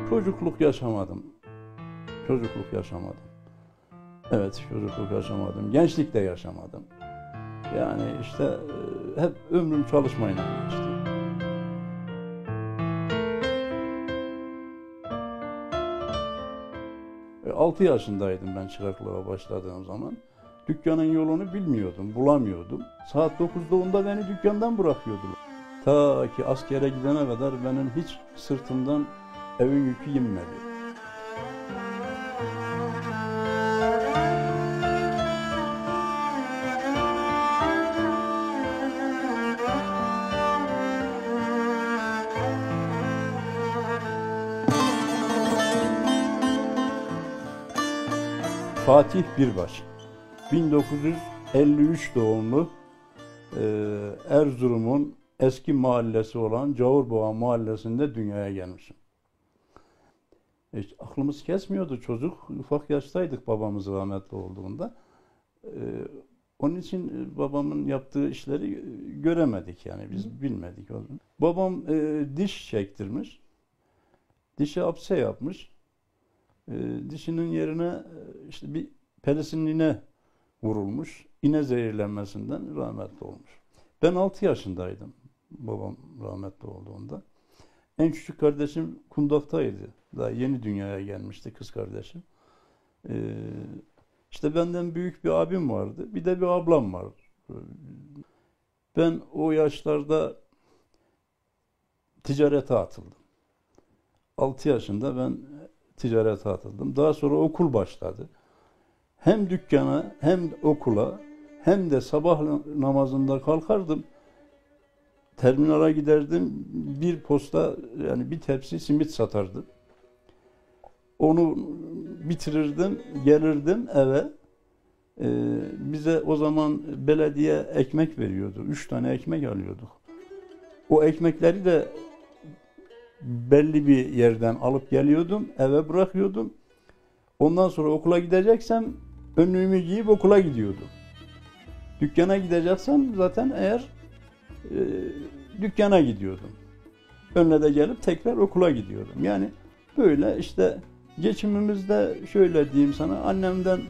Çocukluk yaşamadım. Çocukluk yaşamadım. Evet, çocukluk yaşamadım. Gençlik de yaşamadım. Yani işte hep ömrüm çalışmayla geçti. Altı yaşındaydım ben çıraklığa başladığım zaman. Dükkanın yolunu bilmiyordum, bulamıyordum. Saat 9'da 10'da beni dükkandan bırakıyordular. Ta ki askere gidene kadar benim hiç sırtımdan evin yükü inmedi. Fatih Birbaş, 1953 doğumlu, Erzurum'un eski mahallesi olan Cavurboğa mahallesinde dünyaya gelmişim. Aklımız kesmiyordu çocuk, ufak yaştaydık babamız rahmetli olduğunda. Onun için babamın yaptığı işleri göremedik yani biz bilmedik. Babam diş çektirmiş, dişe apse yapmış. Dişinin yerine işte bir pelisin iğne vurulmuş. İğne zehirlenmesinden rahmetli olmuş. Ben 6 yaşındaydım babam rahmetli olduğunda. En küçük kardeşim kundaktaydı. Daha yeni dünyaya gelmişti kız kardeşim. İşte benden büyük bir abim vardı. Bir de bir ablam vardı. Ben o yaşlarda ticarete atıldım. 6 yaşında ben ticarete atıldım. Daha sonra okul başladı. Hem dükkana hem okula hem de sabah namazında kalkardım. Terminala giderdim. Bir posta yani bir tepsi simit satardım. Onu bitirirdim, gelirdim eve. Bize o zaman belediye ekmek veriyordu. 3 tane ekmek alıyorduk. O ekmekleri de belli bir yerden alıp geliyordum, eve bırakıyordum. Ondan sonra okula gideceksem önlüğümü giyip okula gidiyordum. Dükkana gideceksem zaten dükkana gidiyordum. Önüne de gelip tekrar okula gidiyordum. Yani böyle işte geçimimizde şöyle diyeyim sana, annemden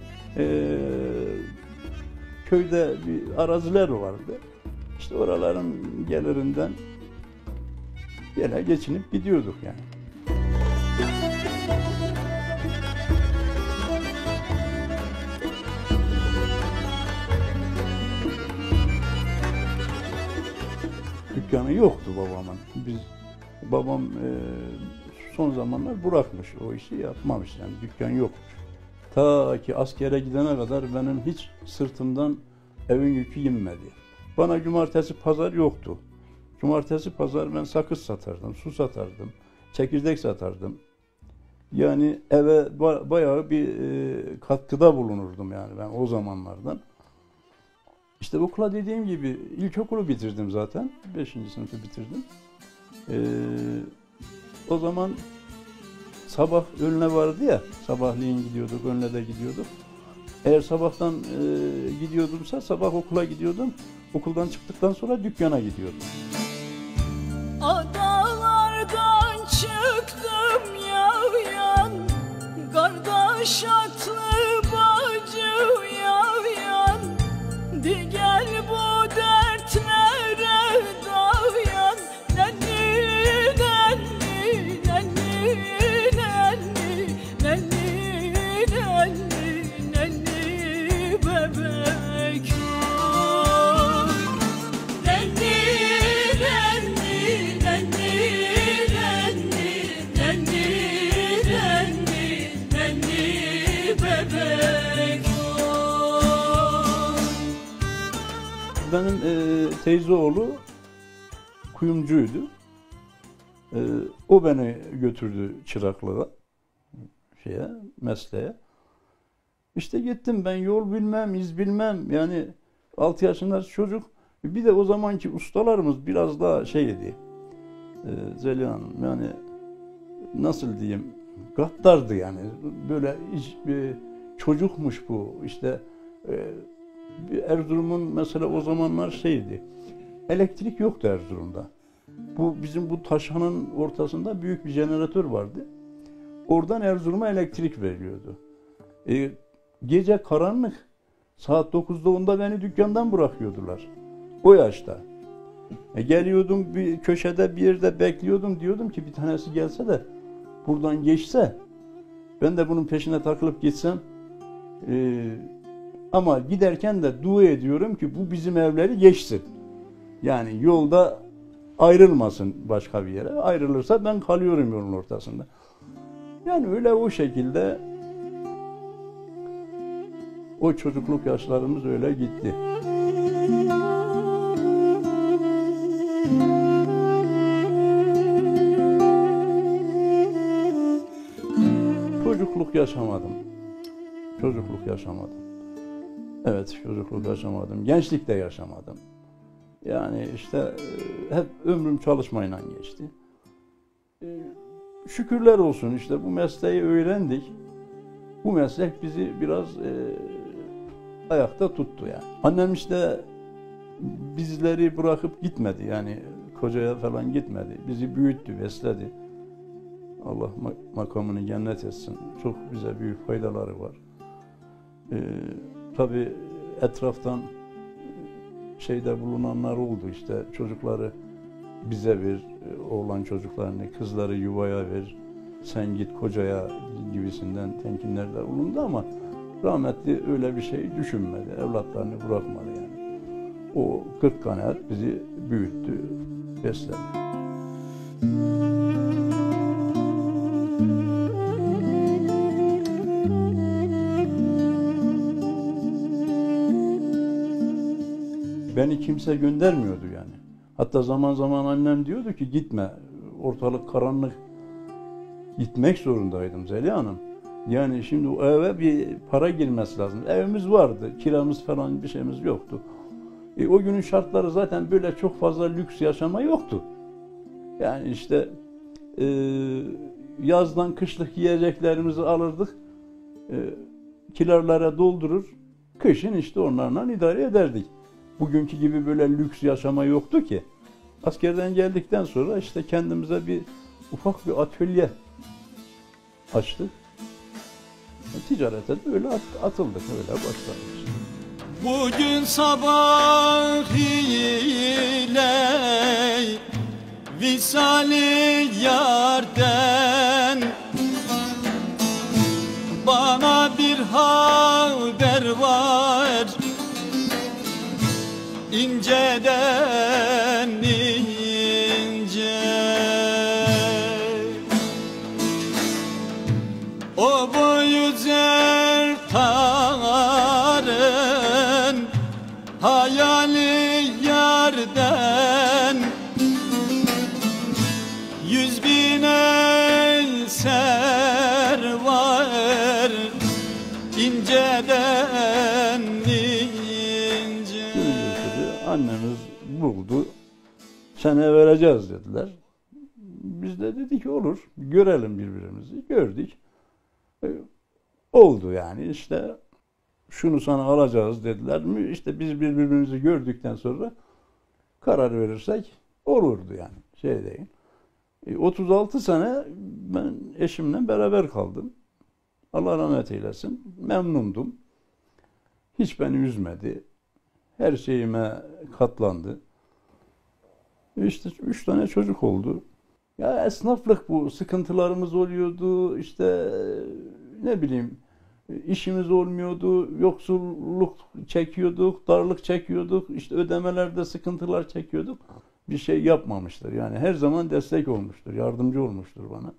köyde bir araziler vardı. İşte oraların gelirinden yine geçinip gidiyorduk yani. Dükkanı yoktu babamın. Babam son zamanlar bırakmış o işi, yapmamış yani dükkan yokmuş. Ta ki askere gidene kadar benim hiç sırtımdan evin yükü inmedi. Bana cumartesi pazar yoktu. Cumartesi pazar ben sakız satardım, su satardım, çekirdek satardım. Yani eve bayağı bir katkıda bulunurdum yani ben o zamanlardan. İşte okula dediğim gibi ilkokulu bitirdim zaten. 5. sınıfı bitirdim. O zaman sabah önüne vardı ya, sabahleyin gidiyorduk, önüne de gidiyorduk. Eğer sabahtan gidiyordumsa sabah okula gidiyordum. Okuldan çıktıktan sonra dükkana gidiyordum. Adalardan çıktım yavyan, kardeş atlı bacı yavyan, di gel bu dertlere dayan, nenni nenni nenni nenni nenni nenni nenni bebek oy, nenni nenni nenni nenni nenni nenni bebek oy. Benim teyze oğlu kuyumcuydu. O beni götürdü çıraklığa, mesleğe. İşte gittim ben, yol bilmem, iz bilmem. Yani 6 yaşında çocuk. Bir de o zamanki ustalarımız biraz daha şeydi. Zeliha Hanım, yani nasıl diyeyim, gaddardı yani. Böyle hiç bir çocukmuş bu. İşte Erzurum'un mesela o zamanlar şeydi. Elektrik yoktu Erzurum'da. Bu bizim bu Taşhan'ın ortasında büyük bir jeneratör vardı. oradan Erzurum'a elektrik veriliyordu. Gece karanlık, saat 9'da 10'da beni dükkandan bırakıyordular. O yaşta. Geliyordum bir köşede bir yerde bekliyordum, diyordum ki bir tanesi gelse de buradan geçse ben de bunun peşine takılıp gitsem, ama giderken de dua ediyorum ki bu bizim evleri geçsin. Yani yolda ayrılmasın başka bir yere. Ayrılırsa ben kalıyorum yolun ortasında. Yani öyle o şekilde o çocukluk yaşlarımız öyle gitti. Çocukluk yaşamadım. Çocukluk yaşamadım. Evet, çocukluk yaşamadım. Gençlik de yaşamadım. Yani işte hep ömrüm çalışmayla geçti. Şükürler olsun işte bu mesleği öğrendik. Bu meslek bizi biraz ayakta tuttu yani. Annem işte bizleri bırakıp gitmedi yani kocaya falan gitmedi. Bizi büyüttü, besledi. Allah makamını cennet etsin. Çok bize büyük faydaları var. Tabii etraftan şeyde bulunanlar oldu işte çocukları bize ver, oğlan çocuklarını, kızları yuvaya ver, sen git kocaya gibisinden temkinlerde bulundu ama rahmetli öyle bir şey düşünmedi, evlatlarını bırakmadı yani. O 40 kanaat bizi büyüttü, besledi. Beni kimse göndermiyordu yani. Hatta zaman zaman annem diyordu ki gitme, ortalık karanlık. Gitmek zorundaydım Zeliha Hanım. Yani şimdi o eve bir para girmesi lazım. Evimiz vardı, kiramız falan bir şeyimiz yoktu. O günün şartları zaten böyle çok fazla lüks yaşama yoktu. Yani işte yazdan kışlık yiyeceklerimizi alırdık, kilerlere doldurur, kışın işte onlarla idare ederdik. Bugünkü gibi böyle lüks yaşama yoktu ki. Askerden geldikten sonra işte kendimize bir ufak bir atölye açtık. Ticarete de öyle atıldık, öyle başladık. Bugün sabah ile visali yarden bana bir haber var inceden ince. O boyu zertarın hayali yarden 100.000 eser var inceden ince. Annemiz buldu, sene vereceğiz dediler. Biz de dedik ki olur, görelim birbirimizi. Gördük. Oldu yani işte şunu sana alacağız dediler mi? İşte biz birbirimizi gördükten sonra karar verirsek olurdu yani şey değil. 36 sene ben eşimle beraber kaldım. Allah rahmet eylesin. Memnundum. Hiç beni üzmedi. Her şeyime katlandı. İşte 3 tane çocuk oldu. Ya esnaflık bu. Sıkıntılarımız oluyordu. İşte ne bileyim işimiz olmuyordu. Yoksulluk çekiyorduk. Darlık çekiyorduk. İşte ödemelerde sıkıntılar çekiyorduk. Bir şey yapmamıştır. Yani her zaman destek olmuştur. Yardımcı olmuştur bana.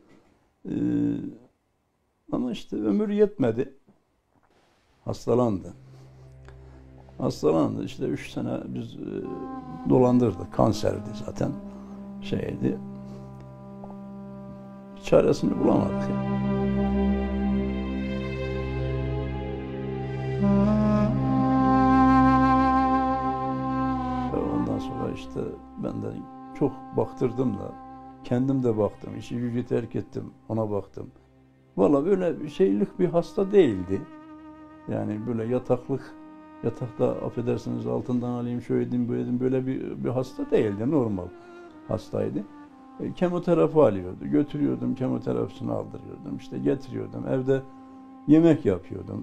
Ama işte ömür yetmedi. Hastalandı. Hastalandı. İşte 3 sene biz dolandırdık. Kanserdi zaten. Şeydi. Çaresini bulamadık. Yani. Ondan sonra işte ben de çok baktırdım da kendim de baktım. İşi gücü terk ettim. Ona baktım. Vallahi böyle bir şeylik bir hasta değildi. Yani böyle yatakta affedersiniz altından alayım şöyle edeyim böyle bir hasta değildi. Normal hastaydı. Kemoterapi alıyordu. Götürüyordum, kemoterapisini aldırıyordum. İşte getiriyordum. Evde yemek yapıyordum.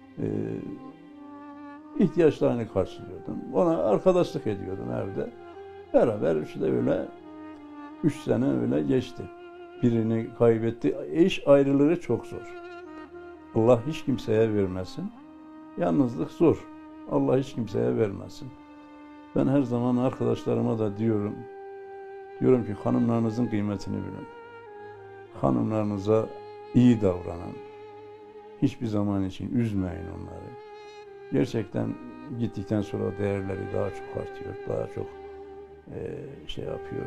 İhtiyaçlarını karşılıyordum. Ona arkadaşlık ediyordum evde. Beraber işte öyle 3 sene öyle geçti. Birini kaybetti. Eş ayrılığı çok zor. Allah hiç kimseye vermesin. Yalnızlık zor. Allah hiç kimseye vermesin. Ben her zaman arkadaşlarıma da diyorum ki hanımlarınızın kıymetini bilin. Hanımlarınıza iyi davranın. Hiçbir zaman için üzmeyin onları. Gerçekten gittikten sonra değerleri daha çok artıyor, daha çok şey yapıyor.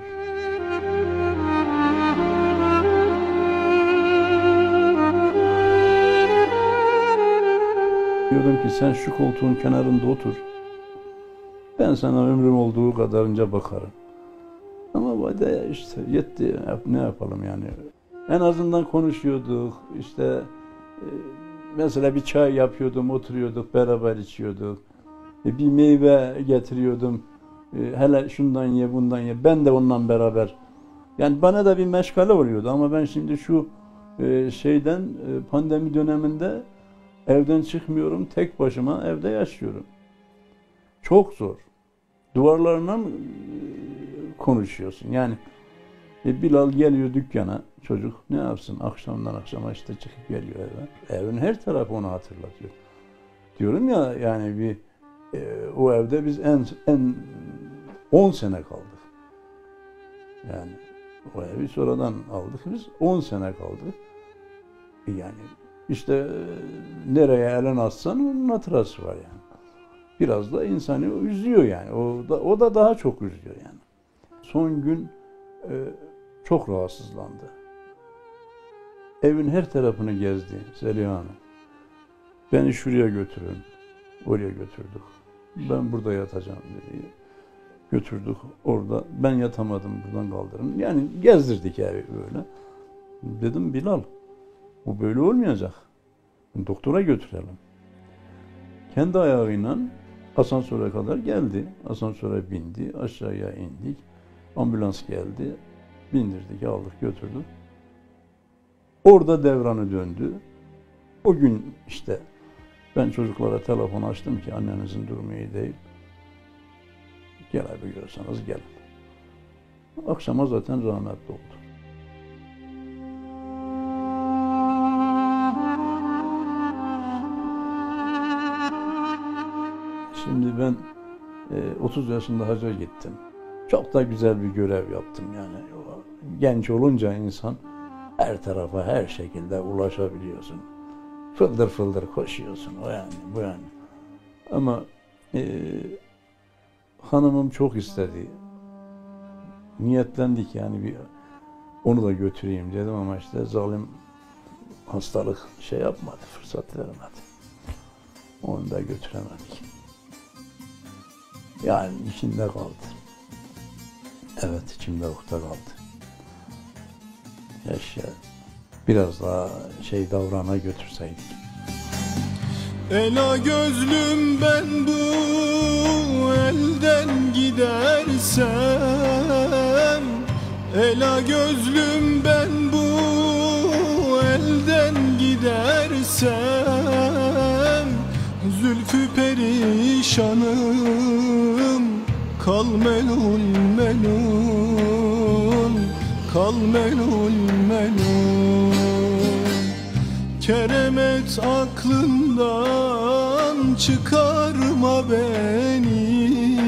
Diyordum ki sen şu koltuğun kenarında otur. Ben sana ömrüm olduğu kadarınca bakarım. Ama de işte yetti, ne yapalım yani. En azından konuşuyorduk, işte mesela bir çay yapıyordum, oturuyorduk, beraber içiyorduk. Bir meyve getiriyordum, hele şundan ye, bundan ye. Ben de onunla beraber. Yani bana da bir meşgale oluyordu ama ben şimdi şu pandemi döneminde evden çıkmıyorum, tek başıma evde yaşıyorum. Çok zor. Duvarlarla konuşuyorsun. Yani Bilal geliyor dükkana, çocuk ne yapsın? Akşamdan akşama işte çıkıp geliyor eve. Evin her tarafı onu hatırlatıyor. Diyorum ya yani o evde biz en 10 sene kaldık. Yani o evi sonradan aldık biz, 10 sene kaldık. Yani işte nereye elin atsan onun hatırası var yani. Biraz da insanı üzüyor yani. O da daha çok üzüyor yani. Son gün çok rahatsızlandı. Evin her tarafını gezdi Zeliha Hanım. Beni şuraya götürün. Oraya götürdük. Ben burada yatacağım dedi. Götürdük orada. Ben yatamadım, buradan kaldırın. Yani gezdirdik evi böyle. Dedim Bilal, bu böyle olmayacak. Doktora götürelim. Kendi ayağıyla asansöre kadar geldi. Asansöre bindi, aşağıya indik. Ambulans geldi, bindirdik, aldık, götürdük. Orada devranı döndü. O gün işte ben çocuklara telefon açtım ki annenizin durumu iyi değil. Gelebiliyorsanız gelin. Akşama zaten rahmetli oldu. Şimdi ben 30 yaşında hacca gittim. Çok da güzel bir görev yaptım yani. Genç olunca insan her tarafa her şekilde ulaşabiliyorsun. Fıldır fıldır koşuyorsun o yani bu yani. Ama hanımım çok istedi. Niyetlendik yani onu da götüreyim dedim ama işte zalim hastalık şey yapmadı, fırsat vermedi. Onu da götüremedik. Yani içinde kaldı. Evet, içimde ukde kaldı. Keşke biraz daha davrana götürseydik. Ela gözlüm ben bu elden gidersem, ela gözlüm ben bu elden gidersem, zülfü perişanım, kal melul melul, kal melul melul. Keremet aklından çıkarma beni,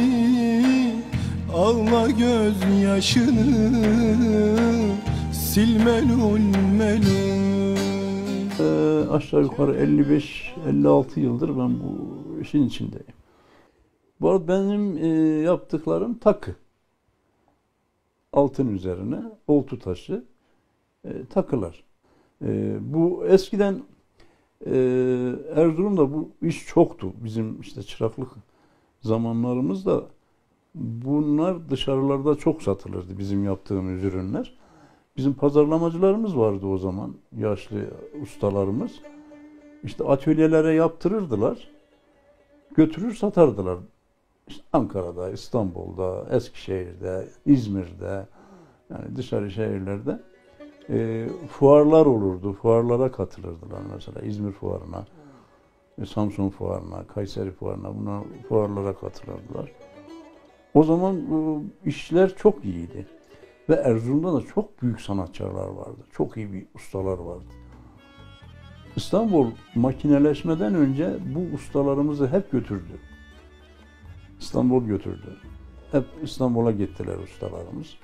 ağla gözyaşını, sil melul melul. Aşağı yukarı 55-56 yıldır ben bu işin içindeyim. Bu arada benim yaptıklarım takı. Altın üzerine oltu taşı takılar. Bu eskiden Erzurum'da bu iş çoktu. Bizim işte çıraklık zamanlarımızda bunlar dışarılarda çok satılırdı, bizim yaptığımız ürünler. Bizim pazarlamacılarımız vardı o zaman, yaşlı ustalarımız. İşte atölyelere yaptırırdılar, götürür satardılar. İşte Ankara'da, İstanbul'da, Eskişehir'de, İzmir'de, Yani dışarı şehirlerde fuarlar olurdu. Fuarlara katılırdılar mesela. İzmir fuarına, Samsun fuarına, Kayseri fuarına, buna fuarlara katılırdılar. O zaman işler çok iyiydi. Ve Erzurum'da da çok büyük sanatçılar vardı. Çok iyi bir ustalar vardı. İstanbul makineleşmeden önce bu ustalarımızı hep götürdü. İstanbul götürdü. Hep İstanbul'a gittiler ustalarımız.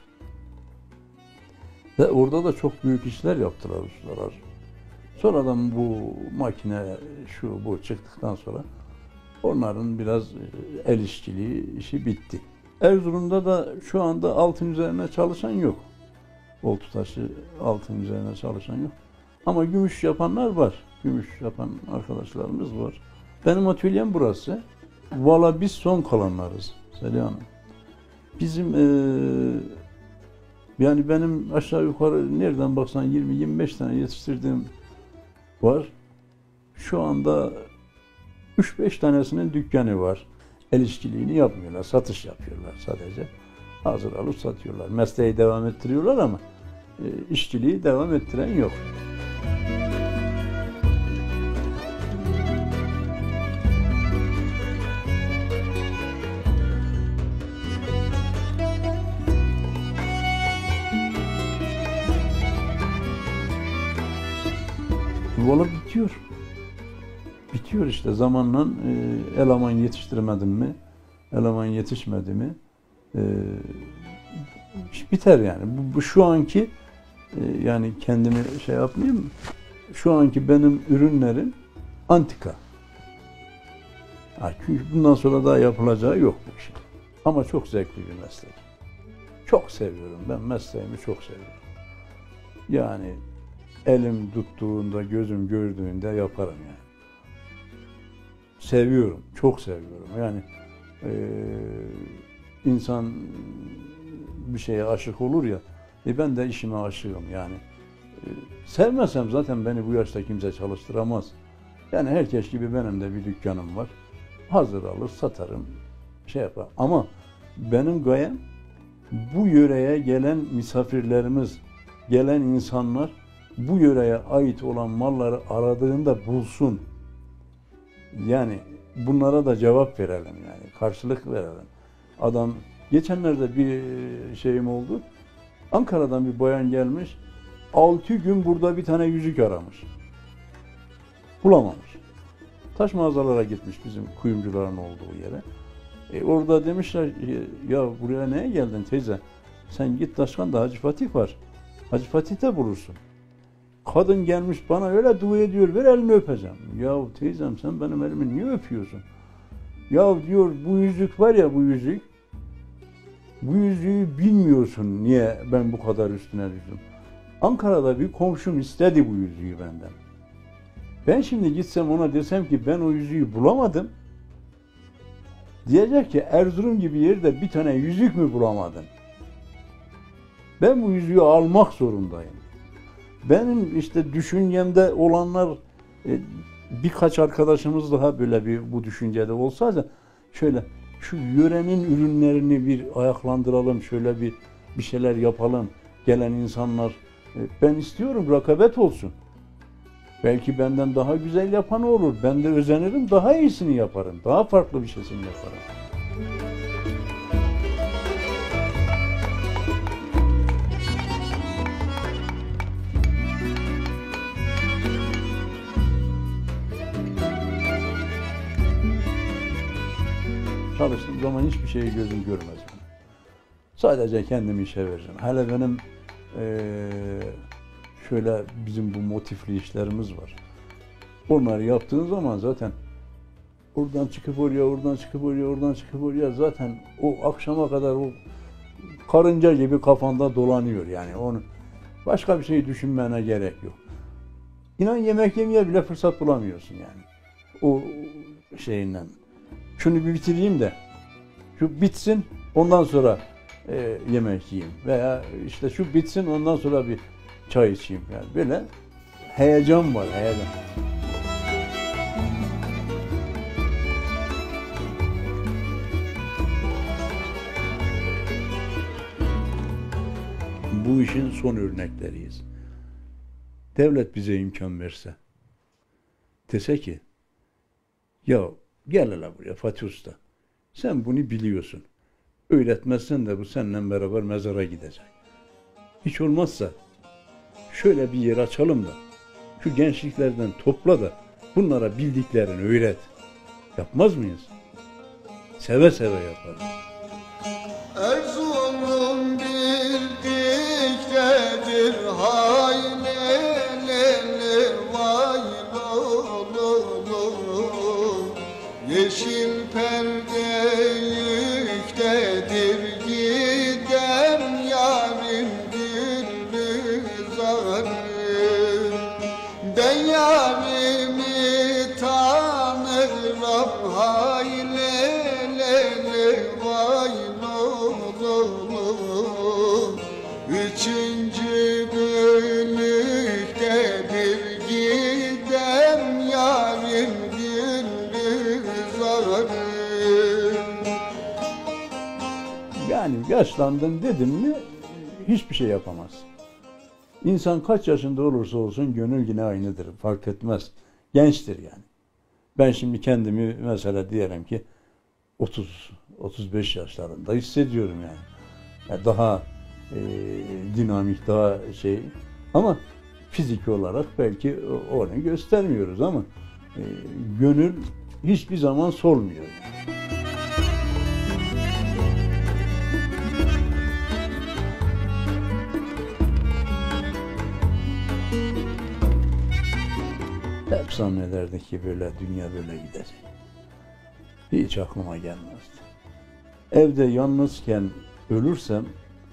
Ve orada da çok büyük işler yaptılar ustalar. Sonradan bu makine şu bu çıktıktan sonra onların biraz el işçiliği işi bitti. Erzurum'da da şu anda altın üzerine çalışan yok. Oltu taşı altın üzerine çalışan yok. Ama gümüş yapanlar var. Gümüş yapan arkadaşlarımız var. Benim atölyem burası. Valla biz son kalanlarız Zeliha Hanım. Bizim yani benim aşağı yukarı nereden baksan 20-25 tane yetiştirdiğim var. Şu anda 3-5 tanesinin dükkanı var. El işçiliğini yapmıyorlar, satış yapıyorlar sadece. Hazır alıp satıyorlar. Mesleği devam ettiriyorlar ama işçiliği devam ettiren yok. Valla bitiyor. Bitiyor işte zamanla eleman yetiştiremedim mi, eleman yetişmedi mi biter yani. Bu şu anki yani kendimi şey yapmayayım, şu anki benim ürünlerim antika. Çünkü bundan sonra daha yapılacağı yok bu işin. Ama çok zevkli bir meslek. Çok seviyorum. Ben mesleğimi çok seviyorum. Yani elim tuttuğunda, gözüm gördüğünde yaparım yani. Seviyorum, çok seviyorum. Yani insan bir şeye aşık olur ya, ben de işime aşığım yani. Sevmesem zaten beni bu yaşta kimse çalıştıramaz. Yani herkes gibi benim de bir dükkanım var. Hazır alır, satarım, şey yapar. Ama benim gayem bu yöreye gelen misafirlerimiz, gelen insanlar bu yöreye ait olan malları aradığında bulsun. Yani bunlara da cevap verelim yani, karşılık verelim. Adam, geçenlerde bir şeyim oldu. Ankara'dan bir bayan gelmiş, 6 gün burada bir tane yüzük aramış. Bulamamış. Taş mağazalara gitmiş bizim kuyumcuların olduğu yere. Orada demişler, ya buraya neye geldin teyze? Sen git Taşkan'da Hacı Fatih var. Hacı Fatih'te bulursun. Kadın gelmiş bana öyle dua ediyor, ver elini öpeceğim. Ya teyzem sen benim elimi niye öpüyorsun? Ya diyor bu yüzük var ya bu yüzük. Bu yüzüğü bilmiyorsun niye ben bu kadar üstüne düştüm. Ankara'da bir komşum istedi bu yüzüğü benden. Ben şimdi gitsem ona desem ki ben o yüzüğü bulamadım. Diyecek ki Erzurum gibi yerde bir tane yüzük mü bulamadın? Ben bu yüzüğü almak zorundayım. Benim işte düşüncemde olanlar birkaç arkadaşımız daha böyle bu düşüncede olsaydı şöyle şu yörenin ürünlerini bir ayaklandıralım, şöyle bir şeyler yapalım. Gelen insanlar ben istiyorum rekabet olsun. Belki benden daha güzel yapan olur. Ben de özenirim, daha iyisini yaparım. Daha farklı bir şeysini yaparım. Çalıştığım zaman hiçbir şeyi gözüm görmez benim. Sadece kendimi işe vereceğim. Hele benim şöyle bizim bu motifli işlerimiz var. Onları yaptığın zaman zaten oradan çıkıp oraya, oradan çıkıp oraya, oradan çıkıp oraya zaten o akşama kadar o karınca gibi kafanda dolanıyor yani. Onu başka bir şey düşünmene gerek yok. İnan yemek yemeye bile fırsat bulamıyorsun yani. O şeyinden. Şunu bir bitireyim de şu bitsin ondan sonra yemek yiyeyim veya işte şu bitsin ondan sonra bir çay içeyim yani böyle heyecan var, heyecan. bu işin son örnekleriyiz. Devlet bize imkan verse, dese ki, ya gel hele buraya Fatih Usta, sen bunu biliyorsun. Öğretmezsen de bu seninle beraber mezara gidecek. Hiç olmazsa şöyle bir yer açalım da, şu gençliklerden topla da bunlara bildiklerini öğret. Yapmaz mıyız? Seve seve yaparız. Erzurum bildiktedir haylelele vay lololol. Yeşil perde yüktedir gidem yarim gülizarım. Ben yarimi tanırım haylelele vay lololol. Üçüncü bölükte bir gidem yarim gülizarım. Yani yaşlandın dedim mi hiçbir şey yapamaz. İnsan kaç yaşında olursa olsun gönül yine aynıdır. Fark etmez. Gençtir yani. Ben şimdi kendimi mesela diyelim ki 30-35 yaşlarında hissediyorum yani. Yani daha dinamik, daha şey. Ama fiziki olarak belki onu göstermiyoruz ama gönül hiçbir zaman solmuyor. Hep zannederdik ki böyle dünya böyle gidecek. Hiç aklıma gelmezdi. Evde yalnızken ölürsem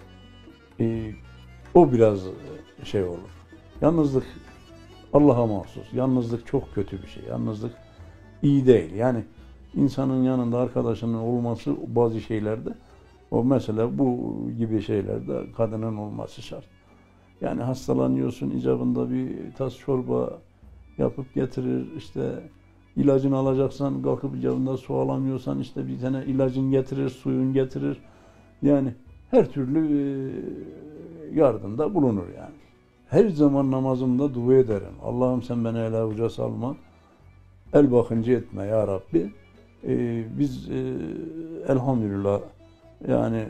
o biraz şey olur. Yalnızlık Allah'a mahsus. Yalnızlık çok kötü bir şey. Yalnızlık iyi değil. Yani insanın yanında arkadaşının olması bazı şeylerde, o mesela bu gibi şeylerde kadının olması şart. Yani hastalanıyorsun, icabında bir tas çorba yapıp getirir, işte ilacını alacaksan kalkıp icabında su alamıyorsan işte bir tane ilacın getirir, suyun getirir. Yani her türlü yardımda bulunur yani. Her zaman namazımda dua ederim. Allah'ım sen beni el avuca salma, el bakıncı etme ya Rabbi. Biz elhamdülillah yani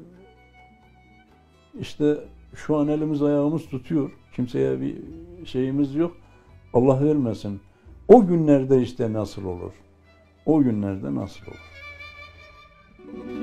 işte şu an elimiz ayağımız tutuyor. Kimseye bir şeyimiz yok. Allah vermesin. O günlerde işte nasıl olur? O günlerde nasıl olur?